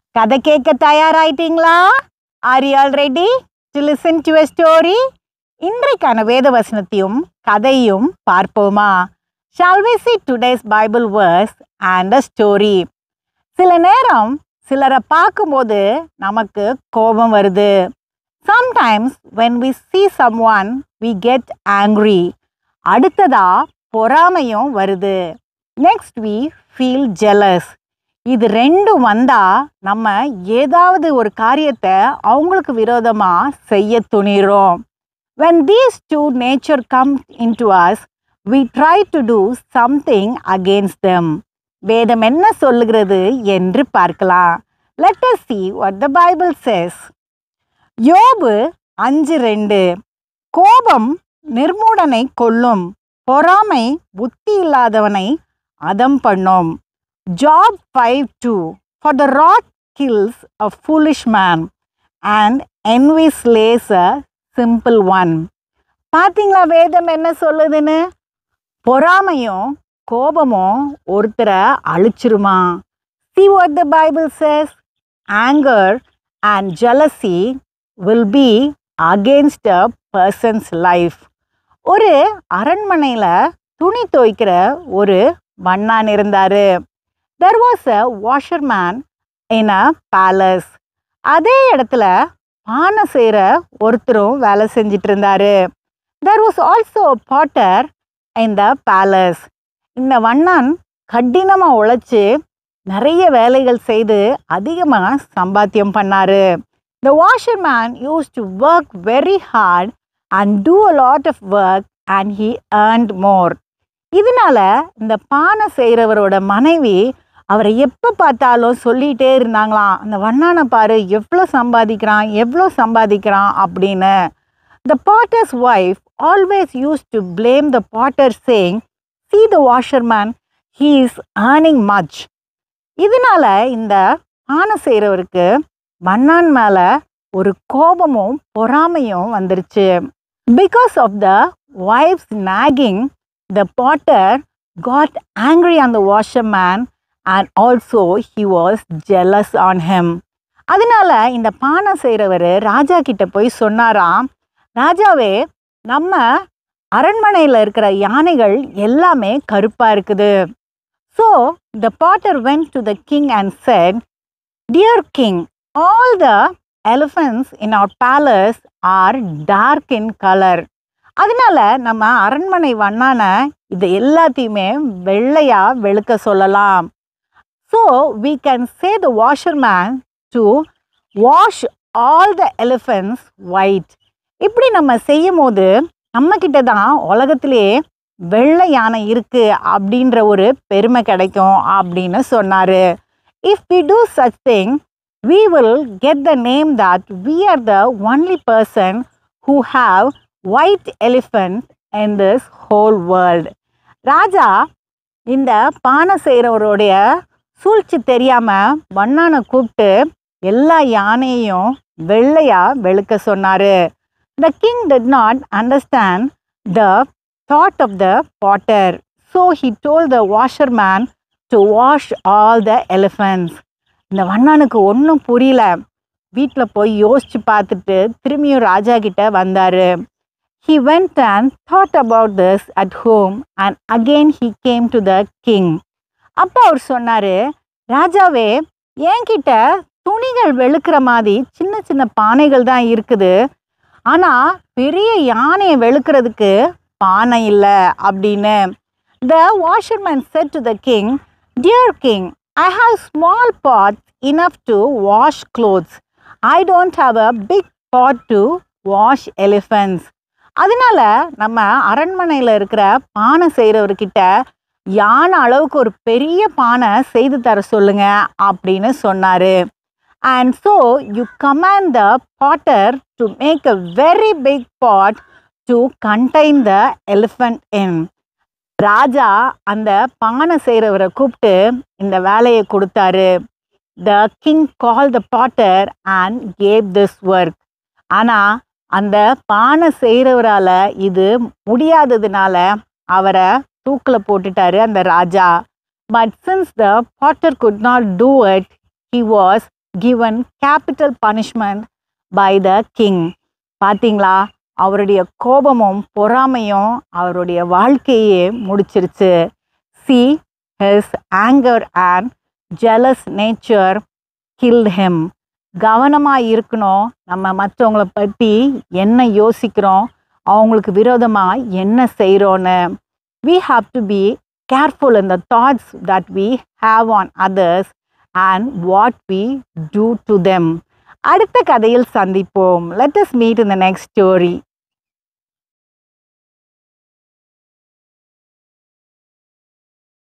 கதை கேட்க தயாராயிட்டீங்களா? Are you all ready to listen to a story? இன்றைக்கான வேத வசனத்தையும் கதையும் பார்ப்போமா? Shall we see today's Bible verse and a story? சில நேரம் சிலரை பார்க்கும்போது நமக்கு கோபம் வருது. Sometimes when we see someone, we get angry. அடுத்ததா பொறாமையும் வருது. Next we feel jealous. இது ரெண்டும் வந்தா நம்ம ஏதாவது ஒரு காரியத்தை அவங்களுக்கு விரோதமா செய்ய துணிறோம். When these two nature come into us, we try to do something against them. வேதம் என்ன சொல்லுகிறது என்று பார்க்கலாம். Let us see what the Bible says. யோபு 5:2 கோபம் நிர்மூடனை கொல்லும், பொறாமை புத்தி இல்லாதவனை அதம் பண்ணும். Job 5:2 For the wrath kills a foolish man and envy slays a simple one. பார்த்தீங்களா வேதம் என்ன சொல்லுதுன்னு? பொறாமையும் கோபமும் ஒருத்தரை அழிச்சிருமா. See what the Bible says. Anger and jealousy will be against a person's life. ஒரு அரண்மனையில் துணி துவைக்கிற ஒரு வண்ணான் இருந்தாரு. There was a washerman in a palace. அதே இடத்துல பானை செய்கிற ஒருத்தரும் வேலை செஞ்சிட்டு இருந்தாரு. There was also a potter in the palace. இந்த வண்ணான் கடினமாக உழைச்சி நிறைய வேலைகள் செய்து அதிகமாக சம்பாத்தியம் பண்ணாரு. The washerman used to work very hard and do a lot of work and he earned more. இதனால இந்த பானை செய்கிறவரோட மனைவி அவரை எப்போ பார்த்தாலும் சொல்லிகிட்டே இருந்தாங்களாம், அந்த வண்ணானை பாரு எவ்வளோ சம்பாதிக்கிறான் அப்படின்னு. The potter's wife always used to blame the potter saying, see the washerman, he is earning much. இதனால இந்த பானை செய்கிறவருக்கு வண்ணான் மேலே ஒரு கோபமும் பொறாமையும் வந்துருச்சு. Because of the wife's nagging, the potter got angry on the washerman and also he was jealous on him. அதனால இந்த பானை செய்கிறவர் ராஜா கிட்ட போய் சொன்னாராம், ராஜாவே நம்ம அரண்மனையில் இருக்கிற யானைகள் எல்லாமே கருப்பாக இருக்குது. So the potter went to the king and said, Dear king, all the elephants in our palace are dark in color. அதனால நம்ம அரண்மனை வண்ணான இது எல்லாத்தையுமே வெள்ளையா வெளுக்க சொல்லலாம். So we can say the washerman to wash all the elephants white. இப்படி நம்ம செய்யும் போது நம்மக்கிட்ட தான் உலகத்திலே வெள்ளை யானை இருக்கு அப்படின்ற ஒரு பெருமை கிடைக்கும் அப்படின்னு சொன்னாரு. If we do such thing, we will get the name that we are the only person who have white elephant in this whole world. ராஜா இந்த பானை செய்கிறவருடைய சூழ்ச்சி தெரியாமல் வண்ணானை கூப்பிட்டு எல்லா யானையையும் வெள்ளையா வெளுக்க சொன்னார். The king did not understand the thought of the potter. So he told the washerman to wash all the elephants. இந்த வண்ணானுக்கு ஒன்றும் புரியல. வீட்டில் போய் யோசித்து பார்த்துட்டு திரும்பியும் ராஜா கிட்ட வந்தார். He went and thought about this at home and again he came to the king. அப்போ அவர் சொன்னார், ராஜாவே என்கிட்ட துணிகள் வெளுக்கிற மாதிரி சின்ன சின்ன பானைகள் தான் இருக்குது, ஆனால் பெரிய யானையை வெளுக்கிறதுக்கு பானை இல்லை அப்படின்னு. The washerman said to the king, Dear king, I have small pots enough to wash clothes. I don't have a big pot to wash elephants. அதனால நம்ம அரண்மனையில் இருக்கிற பானை செய்கிறவர்கிட்ட யானை அளவுக்கு ஒரு பெரிய பானை செய்து தர சொல்லுங்க அப்படின்னு சொன்னார். And so you command the potter to make a very big pot to contain the elephant in. ராஜா அந்த பானை செய்கிறவரை கூப்பிட்டு இந்த வேலையை கொடுத்தாரு. The king called the potter and gave this work. ஆனால் அந்த பானை செய்கிறவரால் இது முடியாததுனால அவரை தூக்கில் போட்டுட்டாரு அந்த ராஜா. But since the potter could not do it, he was given capital punishment by the king. பார்த்தீங்களா, அவருடைய கோபமும் பொறாமையும் அவருடைய வாழ்க்கையே முடிச்சிருச்சு. See, his anger and jealous nature killed him. கவனமாக இருக்கணும், நம்ம மற்றவங்கள பற்றி என்ன யோசிக்கிறோம், அவங்களுக்கு விரோதமாக என்ன செய்கிறோன்னு. We have to be careful in the thoughts that we have on others and what we do to them. அடுத்த கதையில் சந்திப்போம். Let us meet in the next story.